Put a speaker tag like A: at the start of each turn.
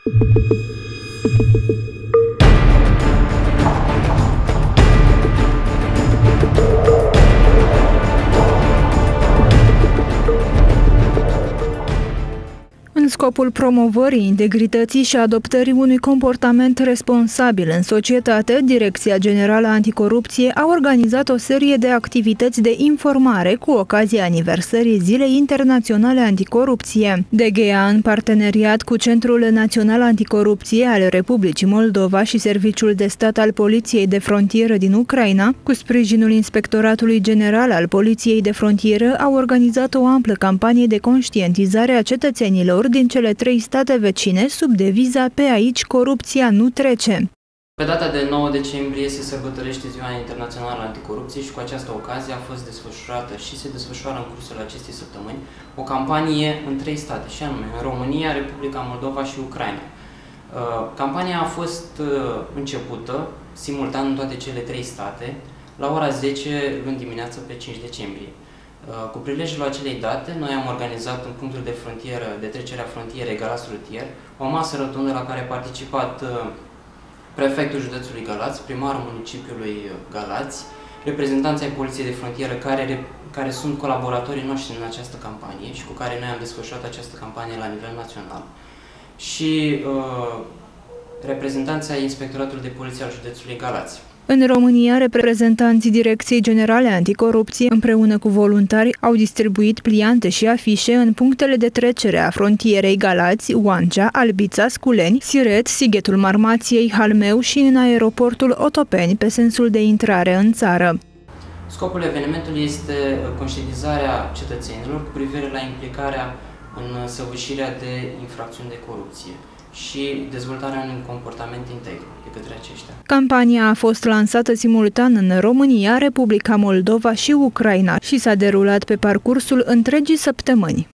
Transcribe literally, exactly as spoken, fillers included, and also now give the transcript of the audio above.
A: În scopul promovării integrității și adoptării unui comportament responsabil în societate, Direcția Generală Anticorupție a organizat o serie de activități de informare cu ocazia aniversării Zilei Internaționale Anticorupție. D G A, în parteneriat cu Centrul Național Anticorupție al Republicii Moldova și Serviciul de Stat al Poliției de Frontieră din Ucraina, cu sprijinul Inspectoratului General al Poliției de Frontieră, au organizat o amplă campanie de conștientizare a cetățenilor din cele trei state vecine sub deviza "Pe aici corupția nu trece".
B: Pe data de nouă decembrie se sărbătorește Ziua Internațională Anticorupție și cu această ocazie a fost desfășurată și se desfășoară în cursul acestei săptămâni o campanie în trei state, și anume în România, Republica Moldova și Ucraina. Campania a fost începută simultan în toate cele trei state la ora zece luni dimineață pe cinci decembrie. Cu prilejul acelei date, noi am organizat în punctul de frontieră, de trecere a frontierei Galați-Rutier, o masă rotundă la care a participat prefectul județului Galați, primarul municipiului Galați, reprezentanții ai Poliției de Frontieră care, care sunt colaboratorii noștri în această campanie și cu care noi am desfășurat această campanie la nivel național, și uh, reprezentanții ai Inspectoratului de Poliție al județului Galați.
A: În România, reprezentanții Direcției Generale Anticorupție, împreună cu voluntari, au distribuit pliante și afișe în punctele de trecere a frontierei Galați, Oancea, Albița, Sculeni, Siret, Sighetul Marmației, Halmeu și în aeroportul Otopeni, pe sensul de intrare în țară.
B: Scopul evenimentului este conștientizarea cetățenilor cu privire la implicarea în săvârșirea de infracțiuni de corupție și dezvoltarea unui comportament integru de către aceștia.
A: Campania a fost lansată simultan în România, Republica Moldova și Ucraina și s-a derulat pe parcursul întregii săptămâni.